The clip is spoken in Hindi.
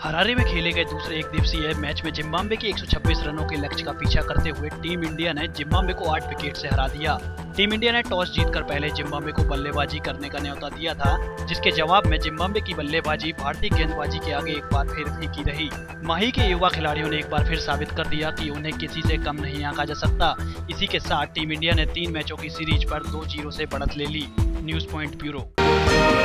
हरारे में खेले गए दूसरे एक दिवसीय मैच में जिम्बाब्वे के 126 रनों के लक्ष्य का पीछा करते हुए टीम इंडिया ने जिम्बाब्वे को 8 विकेट से हरा दिया। टीम इंडिया ने टॉस जीतकर पहले जिम्बाब्वे को बल्लेबाजी करने का न्योता दिया था, जिसके जवाब में जिम्बाब्वे की बल्लेबाजी भारतीय गेंदबाजी के आगे एक बार फिर फीकी रही। माही के युवा खिलाड़ियों ने एक बार फिर साबित कर दिया कि उन्हें किसी से कम नहीं आंका जा सकता। इसी के साथ टीम इंडिया ने 3 मैचों की सीरीज पर 2-0 से बढ़त ले ली। News point bureau.